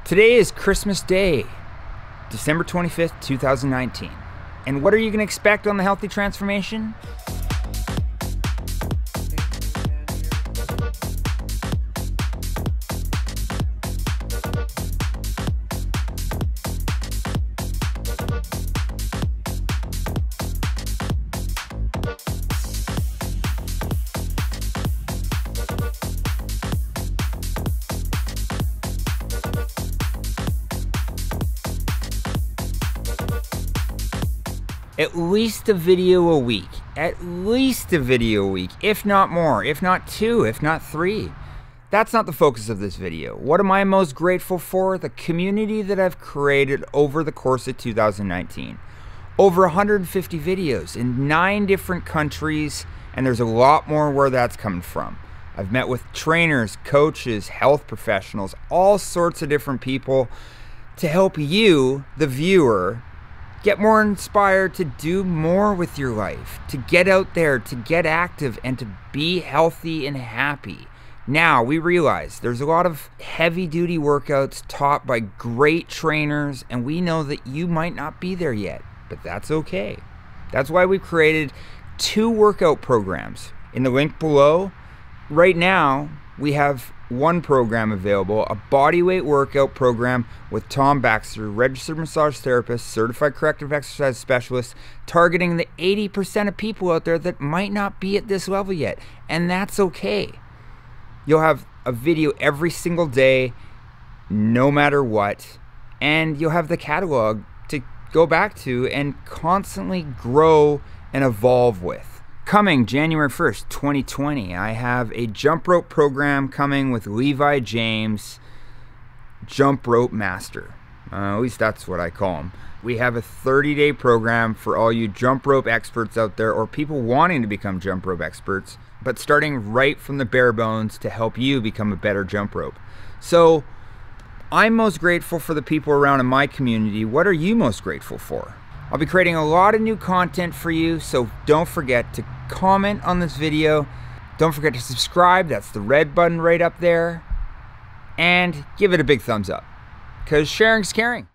Today is Christmas Day, December 25th, 2019. And what are you going to expect on the Healthy Transformation? At least a video a week. At least a video a week, if not more, if not two, if not three. That's not the focus of this video. What am I most grateful for? The community that I've created over the course of 2019. Over 150 videos in 9 different countries, and there's a lot more where that's coming from. I've met with trainers, coaches, health professionals, all sorts of different people to help you, the viewer, get more inspired to do more with your life, to get out there, to get active, and to be healthy and happy. Now, we realize there's a lot of heavy-duty workouts taught by great trainers, and we know that you might not be there yet, but that's okay. That's why we created 2 workout programs. In the link below, right now, we have 1 program available, a bodyweight workout program with Tom Baxter, registered massage therapist, certified corrective exercise specialist, targeting the 80% of people out there that might not be at this level yet, and that's okay. You'll have a video every single day, no matter what, and you'll have the catalog to go back to and constantly grow and evolve with. Coming January 1st, 2020, I have a jump rope program coming with Levi James, Jump Rope Master. At least that's what I call him. We have a 30-day program for all you jump rope experts out there, or people wanting to become jump rope experts, but starting right from the bare bones to help you become a better jump rope. So I'm most grateful for the people around in my community. What are you most grateful for? I'll be creating a lot of new content for you, so don't forget to comment on this video. Don't forget to subscribe, that's the red button right up there. And give it a big thumbs up, because sharing's caring.